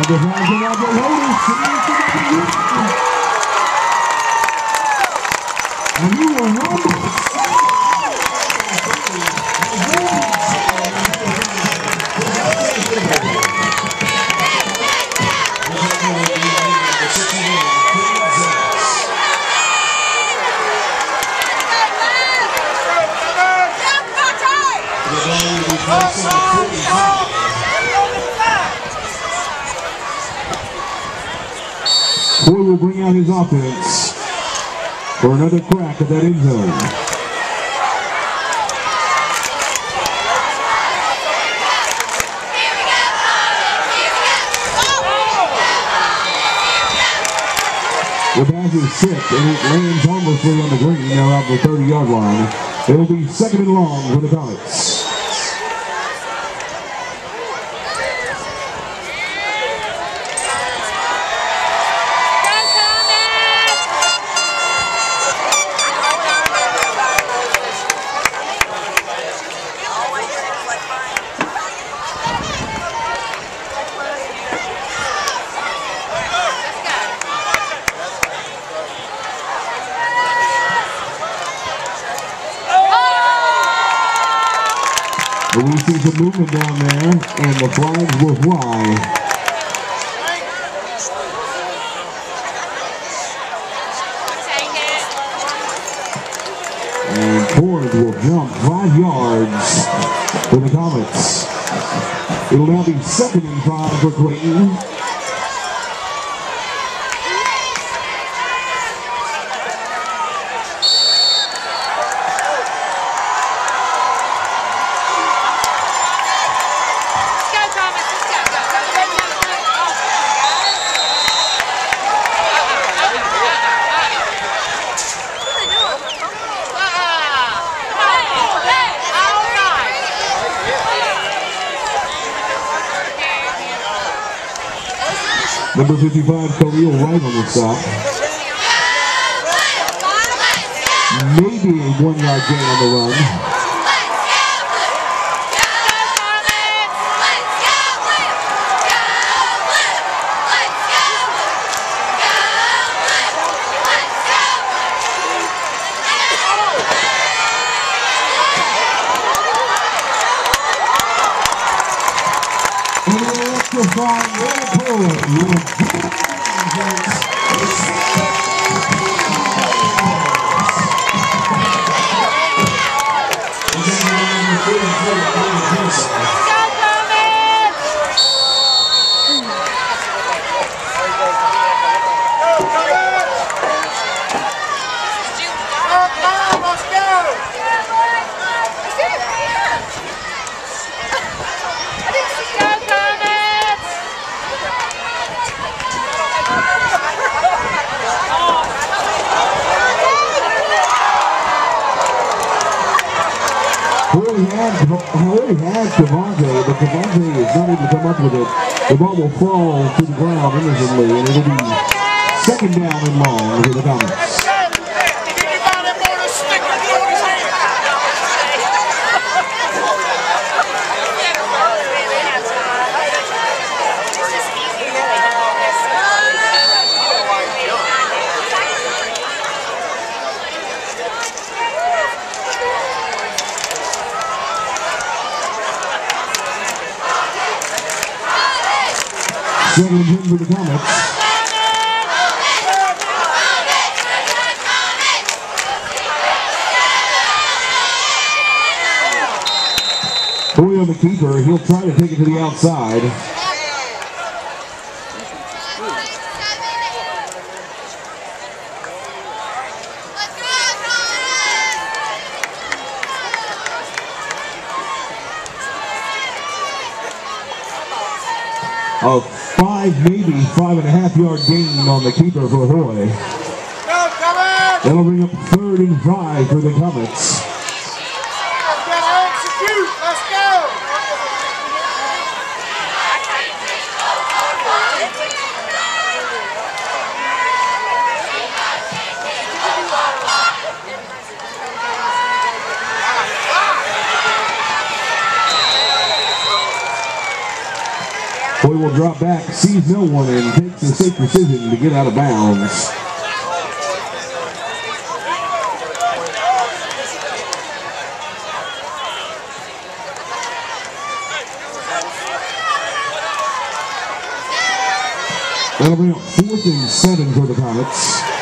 Boy will bring out his offense for another crack at that end zone. The pass is tipped and it lands harmlessly on the green now out the 30-yard line. It'll be second and long for the Comets. We see some movement down there, and the flags will fly. And Ford will jump 5 yards for the Comets. It'll now be second and 5 for Clayton. Number 55, Khalil Wright on the stop. Maybe a 1-yard gain on the run. He had Devontae, but Devontae is not able to come up with it. The ball will fall to the ground innocently, and it'll be second down and long for the Comets. Second and 10 for the Comets. Boy on the keeper, he'll try to take it to the outside. A 5, maybe 5.5-yard gain on the keeper for Hoy. That'll bring up third and 5 for the Comets. Let's go! Boy will will drop back, sees no one, and takes the safe decision to get out of bounds. That'll bring up 4th and 7 for the Pilots.